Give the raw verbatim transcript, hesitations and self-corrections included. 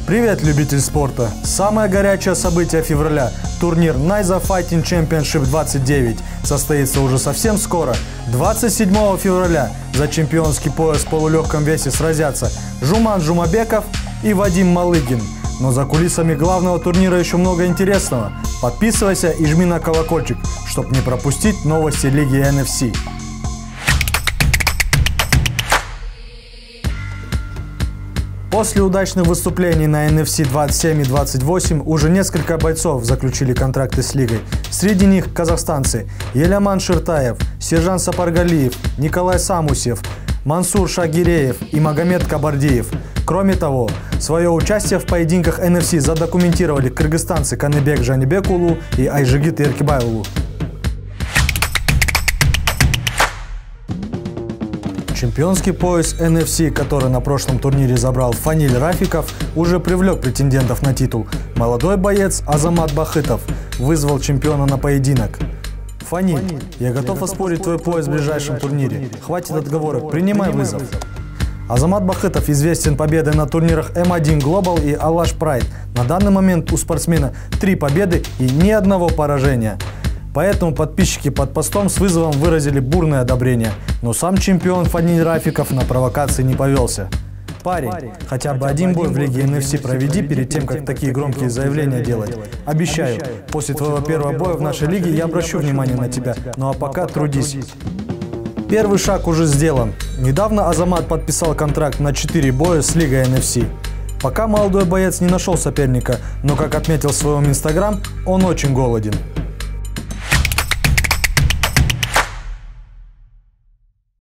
Привет, любитель спорта! Самое горячее событие февраля – турнир Найза Fighting Championship двадцать девять состоится уже совсем скоро. двадцать седьмого февраля за чемпионский пояс в полулегком весе сразятся Жуман Жумабеков и Вадим Малыгин. Но за кулисами главного турнира еще много интересного. Подписывайся и жми на колокольчик, чтобы не пропустить новости лиги эн эф си. После удачных выступлений на эн эф си двадцать семь и двадцать восемь уже несколько бойцов заключили контракты с лигой. Среди них казахстанцы Еляман Ширтаев, Сержан Сапаргалиев, Николай Самусев, Мансур Шагиреев и Магомед Кабардиев. Кроме того, свое участие в поединках эн эф си задокументировали кыргызстанцы Каныбек Жанибекулу и Айжигит Эркибайлу. Чемпионский пояс эн эф си, который на прошлом турнире забрал Фаниль Рафиков, уже привлек претендентов на титул. Молодой боец Азамат Бахытов вызвал чемпиона на поединок. Фаниль, я готов оспорить твой пояс в ближайшем турнире. Хватит отговорок, принимай вызов. Азамат Бахытов известен победой на турнирах эм один Global и Алаш Прайд. На данный момент у спортсмена три победы и ни одного поражения. Поэтому подписчики под постом с вызовом выразили бурное одобрение. Но сам чемпион Фаниль Рафиков на провокации не повелся. Парень, хотя бы один бой в лиге эн эф си проведи перед тем, как такие громкие заявления делать. Обещаю, после твоего первого боя в нашей лиге я обращу внимание на тебя. Ну а пока трудись. Первый шаг уже сделан. Недавно Азамат подписал контракт на четыре боя с лигой эн эф си. Пока молодой боец не нашел соперника, но, как отметил в своем инстаграм, он очень голоден.